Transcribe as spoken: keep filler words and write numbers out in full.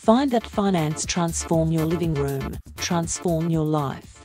Find that finance transform your living room, transform your life.